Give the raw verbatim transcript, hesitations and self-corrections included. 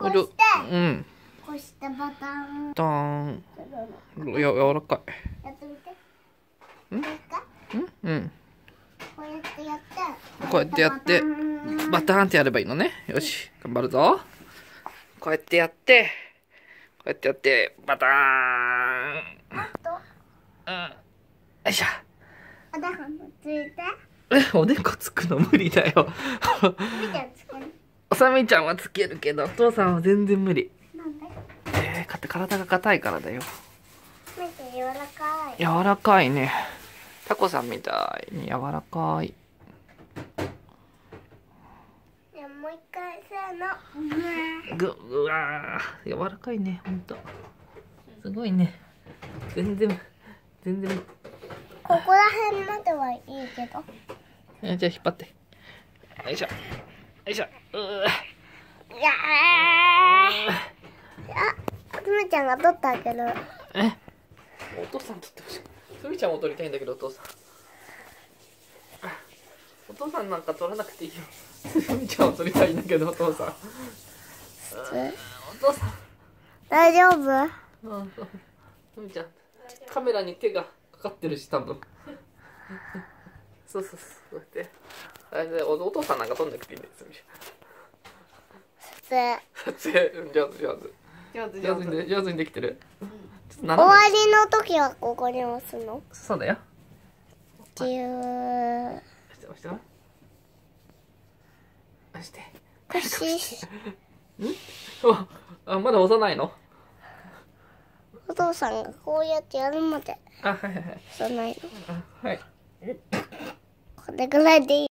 こうして、 うん。 こうしてバターン。 ダーン。や、柔らかい。 やってみて。 ん？ いいか？ うん。 こうやってやって。 こうやってやって、バターンってやればいいのね。よし、頑張るぞ。こうやってやって、こうやってやって、バターン。 あと、 うん。よいしょ。 おでこもついて。 え、おでこつくの無理だよ。 みてつける。 おさみちゃんはつけるけど、お父さんは全然無理。 なんで？ えー、かって体が硬いからだよ。 見て、柔らかい。 柔らかいね。タコさんみたいに柔らかい。 じゃあもう一回せーの。 ぐ、うわー、柔らかいね、ほんと。すごいね。全然、全然。 ここら辺まではいいけど。 え、じゃあ引っ張って。よいしょ。よいしょ。うー。 いやー。あ、つむちゃんが取ってあげる。 え、お父さん取ってほしい。すみちゃんも取りたいんだけど、お父さん。お父さんなんか取らなくていいよ。すみちゃんは取りたいんだけど、お父さん。お父さん。 大丈夫？ うん、すみちゃん。カメラに手がかかってるし、多分。そうそうそう、こうやって。あれで、お父さんなんか撮んなくていいんです、すみちゃん。撮影。撮影、上手上手。上手上手に上手にできてる。 終わりの時はここに押すの？ そうだよ。 ぎゅー。 押して押して押して。 くし。 ん？あ、まだ押さないの？ お父さんがこうやってやるまであ、はいはいはい。 押さないの。 あ、はい。 これぐらいでいい。